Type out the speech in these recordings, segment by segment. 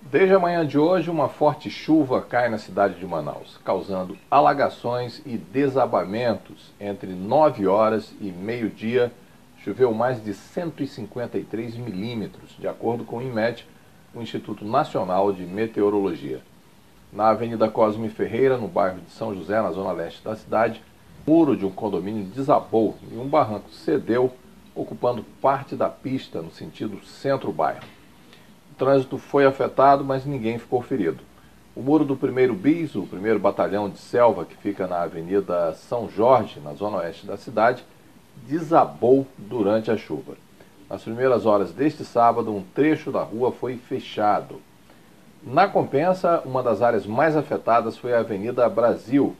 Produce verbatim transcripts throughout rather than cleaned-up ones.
Desde a manhã de hoje, uma forte chuva cai na cidade de Manaus, causando alagações e desabamentos. Entre nove horas e meio-dia, choveu mais de cento e cinquenta e três milímetros, de acordo com o INMET, o Instituto Nacional de Meteorologia. Na Avenida Cosme Ferreira, no bairro de São José, na zona leste da cidade, o muro de um condomínio desabou e um barranco cedeu, ocupando parte da pista no sentido centro-bairro. O trânsito foi afetado, mas ninguém ficou ferido. O muro do primeiro bis, o primeiro batalhão de selva, que fica na Avenida São Jorge, na zona oeste da cidade, desabou durante a chuva. Nas primeiras horas deste sábado, um trecho da rua foi fechado. Na Compensa, uma das áreas mais afetadas foi a Avenida Brasil.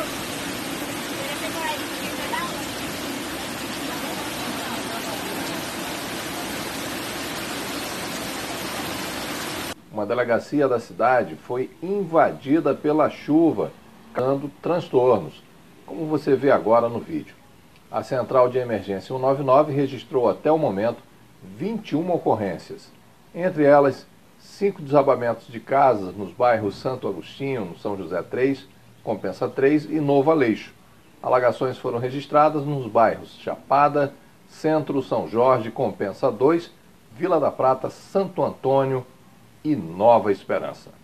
Uma delegacia da cidade foi invadida pela chuva, causando transtornos, como você vê agora no vídeo. A central de emergência cento e noventa e nove registrou até o momento vinte e uma ocorrências, entre elas cinco desabamentos de casas nos bairros Santo Agostinho, no São José três, Compensa três e Novo Aleixo. Alagações foram registradas nos bairros Chapada, Centro, São Jorge, Compensa dois, Vila da Prata, Santo Antônio e Nova Esperança.